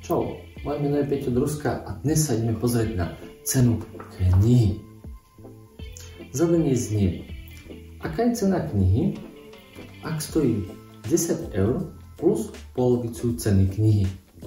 Čau, moje meno je Peťo Druska a dnes sa ideme pozrieť na cenu knihy. Zadanie znie: aká je cena knihy, ak stojí 10 eur plus polovicu ceny knihy?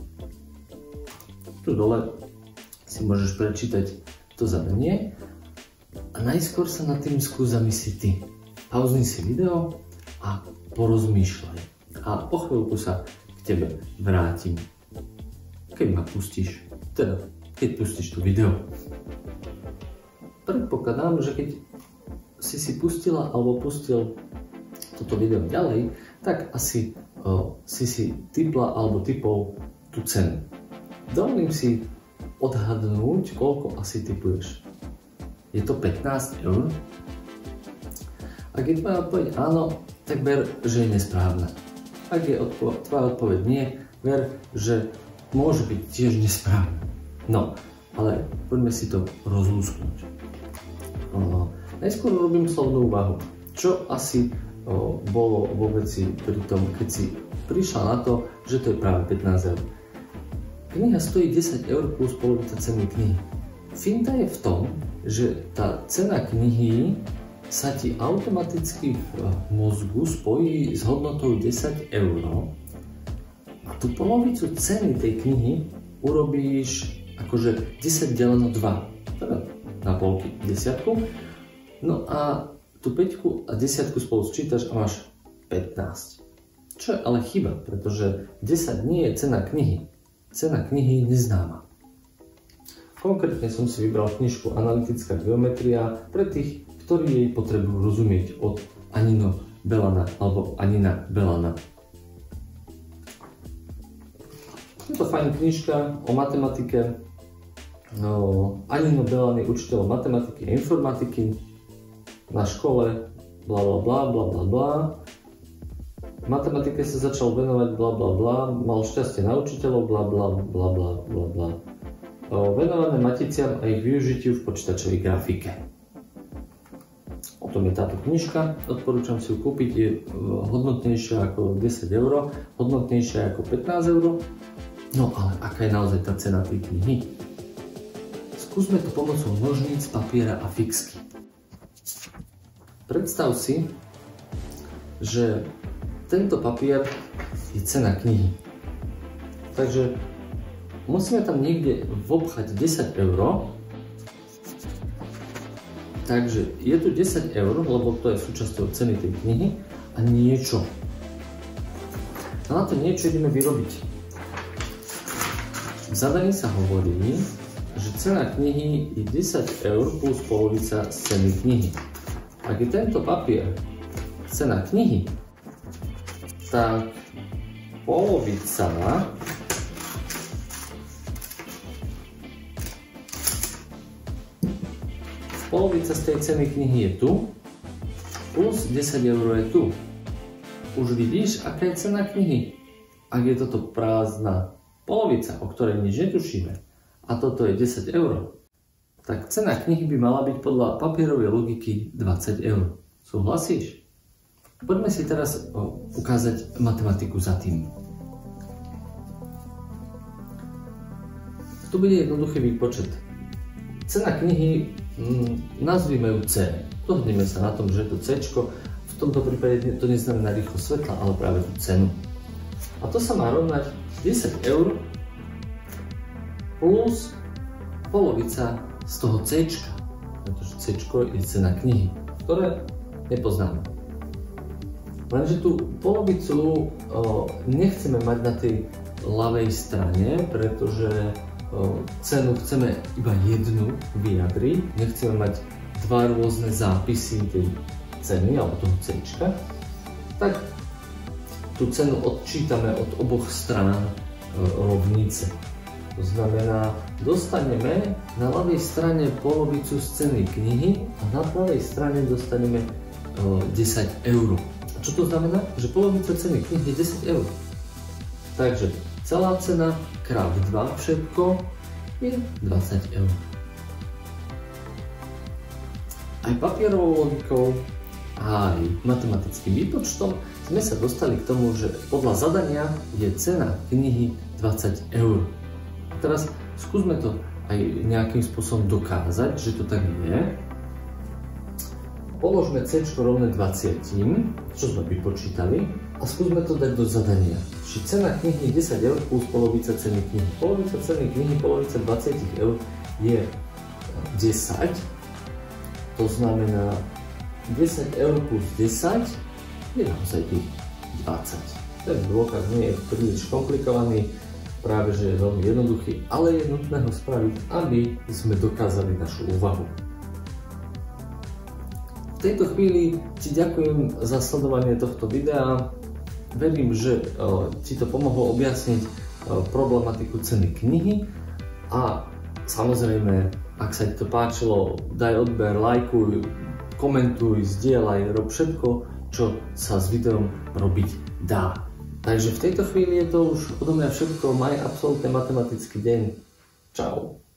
Tu dole si môžeš prečítať to zadanie a najskôr sa nad tým skús zamyslieť ty. Pauzni si video a porozmýšľaj. A po chvíľku sa k tebe vrátim. Keď ma pustíš, teda keď pustíš to video. Predpokladám, že keď si pustila alebo pustil toto video ďalej, tak asi si tipla alebo tipol tú cenu. Dovolím si odhadnúť, koľko asi tipuješ. Je to 15 eur? Ak je tvoja odpoveď áno, tak ver, že je nesprávna. Ak je tvoja odpoveď nie, ver, že môže byť tiež nesprávna. No, ale poďme si to rozlúsknuť. Najskôr robím slovnú úvahu. Čo asi bolo vo veci pri tom, keď si prišla na to, že to je práve 15 eur. Kniha stojí 10 eur plus polovica ceny knihy. Finta je v tom, že tá cena knihy sa ti automaticky v mozgu spojí s hodnotou 10 eur a tú polovicu ceny tej knihy urobíš akože 10 deleno 2, teda na polky desiatku, no a tú 5 a desiatku spolu sčítaš a máš 15. Čo je ale chyba, pretože 10 nie je cena knihy. Cena knihy je neznáma. Konkrétne som si vybral knižku Analytická geometria pre tých, ktorí jej potrebujú rozumieť, od Anino Belana alebo Anina Belana. Je to fajn knižka o matematike. Anino Belan je učiteľom matematiky a informatiky na škole, bla bla bla bla bla bla. Matematike sa začal venovať bla bla bla, mal šťastie na učiteľov bla bla bla bla bla bla. Venované maticiam a ich využitiu v počítačovej grafike. O tom je táto knižka, odporúčam si ju kúpiť, je hodnotnejšia ako 10 eur, hodnotnejšia ako 15 eur. No ale aká je naozaj tá cena tej knihy? Skúsme to pomocou nožníc, papiera a fixky. Predstav si, že tento papier je cena knihy. Takže musíme tam niekde vobchať 10 eur. Takže je tu 10 eur, lebo to je súčasťou ceny tej knihy a niečo. A na to niečo ideme vyrobiť. V zadaní sa hovorí, že cena knihy je 10 eur plus polovica z ceny knihy. Ak je tento papier cena knihy, tak polovica z tej ceny knihy je tu, plus 10 eur je tu. Už vidíš, aká je cena knihy? Ak je toto prázdna polovica, o ktorej nič netušíme, a toto je 10 eur, tak cena knihy by mala byť podľa papierovej logiky 20 eur. Súhlasíš? Poďme si teraz ukázať matematiku za tým. Tu bude jednoduchý výpočet. Cena knihy nazvime ju C. Dohodneme sa na tom, že to C, v tomto prípade to neznamená rýchlosť svetla, ale práve tú cenu. A to sa má rovnať 10 eur plus polovica z toho C, pretože C je cena knihy, ktoré nepoznáme. Lenže tú polovicu nechceme mať na tej ľavej strane, pretože cenu chceme iba jednu vyjadriť, nechceme mať dva rôzne zápisy tej ceny alebo toho C, tak tú cenu odčítame od oboch strán rovnice. To znamená, dostaneme na ľavej strane polovicu z ceny knihy a na pravej strane dostaneme 10 eur. A čo to znamená? Že polovica ceny knihy je 10 eur. Takže celá cena krát 2 všetko je 20 eur. Aj papierovou logikou, aj matematickým výpočtom sme sa dostali k tomu, že podľa zadania je cena knihy 20 eur. teraz skúsme to aj nejakým spôsobom dokázať, že to tak je. Položme C rovné 20, čo sme vypočítali, a skúsme to dať do zadania. Či cena knihy je 10 eur plus polovica ceny knihy. Polovica ceny knihy, polovica 20 eur je 10. To znamená 10 eur plus 10 je naozaj tých 20. Ten dôkaz nie je príliš komplikovaný, práve že je veľmi jednoduchý, ale je nutné ho spraviť, aby sme dokázali našu úvahu. V tejto chvíli ti ďakujem za sledovanie tohto videa. Verím, že ti to pomohlo objasniť problematiku ceny knihy a samozrejme, ak sa ti to páčilo, daj odber, lajkuj, komentuj, zdieľaj, rob všetko, čo sa s videom robiť dá. Takže v tejto chvíli je to už odo mňa všetko. Maj absolútne matematický deň. Čau.